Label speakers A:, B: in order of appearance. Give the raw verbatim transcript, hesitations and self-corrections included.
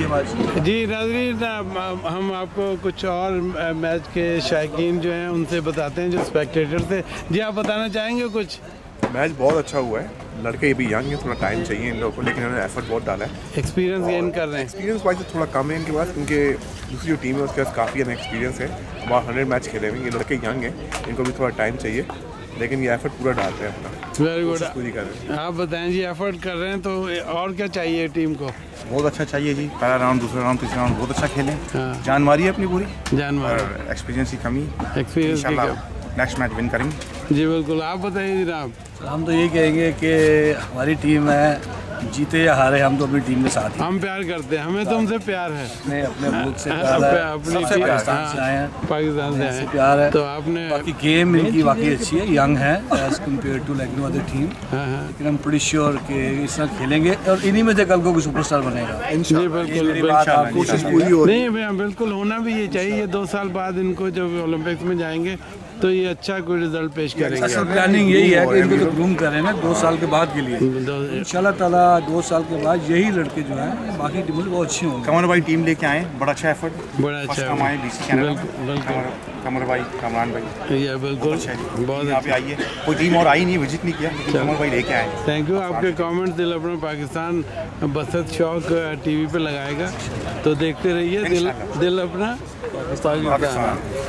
A: Much.
B: जी नाज़रीन, हम आपको कुछ और मैच के शायकीन जो हैं उनसे बताते हैं जो स्पेक्टेटर थे। जी आप बताना चाहेंगे कुछ?
C: मैच बहुत अच्छा हुआ है, लड़के भी यंग हैं, थोड़ा टाइम चाहिए इन लोगों को, लेकिन इन्होंने एफर्ट बहुत डाला है।
B: एक्सपीरियंस गेन कर रहे हैं।
C: एक्सपीरियंस वाइज थोड़ा कम है इनके पास, क्योंकि दूसरी जो टीम है उसके पास काफ़ी एक्सपीरियंस है, वहाँ हंड्रेड मैच खेले हुए। ये लड़के यंग हैं, इनको भी थोड़ा टाइम चाहिए, लेकिन ये एफर्ट पूरा डालते हैं अपना।
B: वेरी गुड,
C: पूरी कर रहे हैं।
B: आप बताएं जी, एफर्ट कर रहे हैं तो और क्या चाहिए टीम को?
D: बहुत अच्छा चाहिए जी, पहला राउंड, दूसरा राउंड, तीसरा राउंड बहुत अच्छा खेलें।
B: हाँ।
D: जान मारी है अपनी पूरी,
B: जान मारी,
D: और एक्सपीरियंस की कमी,
B: एक्सपीरियंस की कमी।
D: नेक्स्ट मैच विन करेंगे।
B: जी बिल्कुल, आप बताइए जनाब।
A: हम तो यही कहेंगे कि हमारी टीम है, जीते या हारे हम तो अपनी टीम के साथ हैं।
B: हम प्यार करते हैं, हमें तो उनसे प्यार है,
A: अपने अपने मुल्क से
B: हाँ,
A: प्यार है,
B: अपनी
A: सबसे
B: टीम-
A: पाकिस्तान से
B: हाँ,
A: आए हैं,
B: पाकिस्तान से आए
A: प्यार है।
B: तो आपने
A: बाकी गेम इनकी वाकई अच्छी है, यंग है as compared to like no other team,
B: हाँ हाँ
A: लेकिन हम प्रीटी श्योर कि इस तरह खेलेंगे और इन्हीं में से कल को कोई सुपरस्टार बनेगा।
B: जी बिल्कुल,
A: मेरी बात आप
C: कोशिश पूरी हो रही है।
B: नहीं भैया बिल्कुल होना भी ये चाहिए। दो साल बाद इनको जब ओलंपिक्स में जाएंगे तो ये अच्छा कोई रिजल्ट पेश करेंगे।
A: असल प्लानिंग यही है कि इनको तो ग्रूम कर रहे हैं ना दो साल के बाद के लिए।
B: दो-
A: इंशाल्लाह ताला दो साल के बाद यही लड़के जो हैं बाकी टीमों से बहुत अच्छी होंगी।
D: कमर भाई टीम लेके आए, बड़ा अच्छा एफर्ट,
B: बड़ा अच्छा
D: फर्स्ट टाइम आए बीसी चैनल।
B: बिल्कुल बिल्कुल,
D: कमर भाई, कमरान भाई,
B: ये बिल्कुल
D: अच्छा है।
B: बहुत
D: यहाँ पे
B: अच्छा।
D: आइए, कोई टीम और आई नहीं, विजिट नहीं किया, लेकिन कमर भाई लेके आए।
B: Thank you. आपके कमेंट्स दिल अपना पाकिस्तान बसत शौक टीवी पे लगाएगा, तो देखते रहिए। दिल दिल अपना पाकिस्तान।